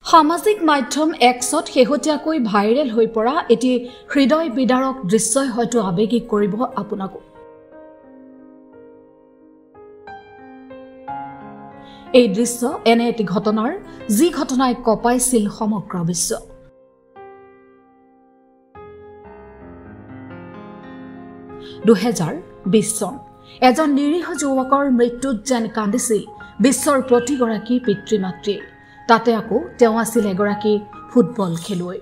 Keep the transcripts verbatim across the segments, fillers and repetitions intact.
সামাজিক মাধ্যম এক্সত শেহতীয়াকৈ ভাইৰেল হৈ পৰা এটি হৃদয় বিদাৰক দৃশ্যই হয়তো আবেগিক কৰিব আপোনাকো। এই দৃশ্য এনে এটি ঘটনাৰ যি ঘটনাই কপাইছিল সমগ্ৰ বিশ্ব। দুহেজাৰ বিশ চন এজন নিৰীহ যুৱকৰ মৃত্যুত যেন কান্দিছিল বিশ্বৰ প্ৰতিগৰাকী পিতৃ মাতৃয়ে। তাতে আকৌ তেওঁ আছিল এগৰাকী ফুটবল খেলুৱৈ।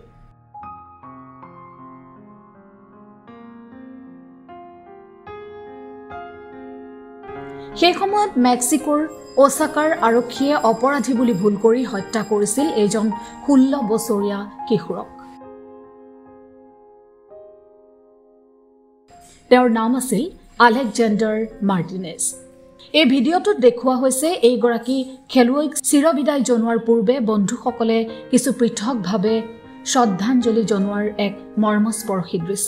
সেই সময়ত মেক্সিকোৰ ওসাকাৰ আৰক্ষীয়ে অপৰাধী বুলি ভুল কৰি হত্যা কৰিছিল এজন ষোল্ল বছৰীয়া কিশোৰক। তেওঁৰ নাম আছিল আলেকজেণ্ডাৰ মাৰ্টিনেজ। এই ভিডিঅ'টোত দেখুওৱা হৈছে এইগৰাকী খেলুৱৈক চিৰবিদায় জনোৱাৰ পূৰ্বে বন্ধুসকলে কিছু পৃথকভাৱে শ্ৰদ্ধাঞ্জলি জনোৱাৰ এক মৰ্মস্পৰ্শী দৃশ্য।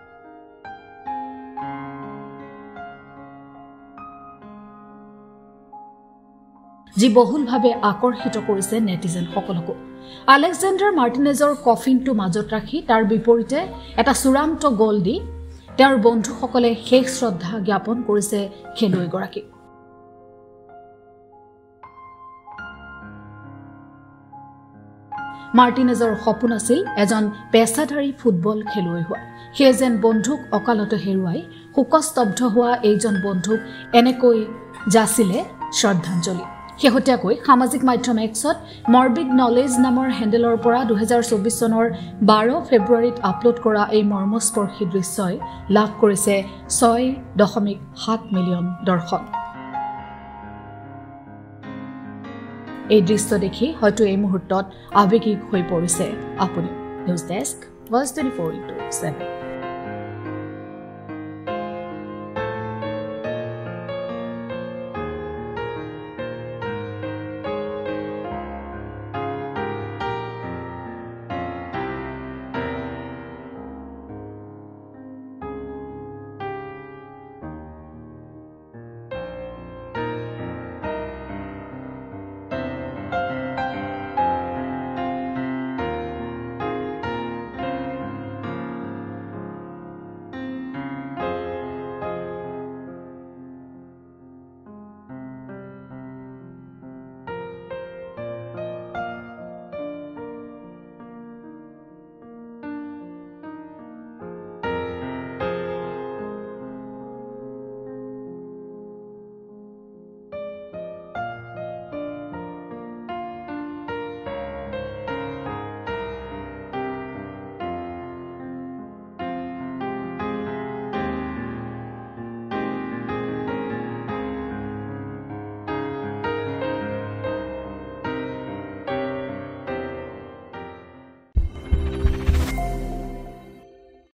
যি বহুলভাৱে আকৰ্ষিত কৰিছে নেটিজেনসকলকো। আলেকজেণ্ডাৰ মাৰ্টিনেজৰ কফিনটো মাজত ৰাখি তাৰ বিপৰীতে এটা চূড়ান্ত গ'ল দি তেওঁৰ বন্ধুসকলে শেষ শ্ৰদ্ধা জ্ঞাপন কৰিছে খেলুৱৈগৰাকীক। মাৰ্টিনেজৰ সপোন আছিল এজন পেছাদাৰী ফুটবল খেলুৱৈ হোৱা। সেয়ে যেন বন্ধুক অকালতে হেৰুৱাই শোকস্তব্ধ হোৱা এইজন বন্ধুক এনেকৈ যাচিলে শ্ৰদ্ধাঞ্জলি। শেহতীয়াকৈ সামাজিক মাধ্যম এক্সত মৰবিড নলেজ নামৰ হেণ্ডেলৰ পৰা দুহেজাৰ চৌবিশ চনৰ বাৰ ফেব্ৰুৱাৰীত আপলোড কৰা এই মৰ্মস্পৰ্শী দৃশ্যই লাভ কৰিছে ছয় দশমিক সাত মিলিয়ন দৰ্শন। এই দৃশ্য দেখি হয়তো এই মুহূৰ্তত আৱেগিক হৈ পৰিছে আপুনি। News desk, voice twenty four into seven.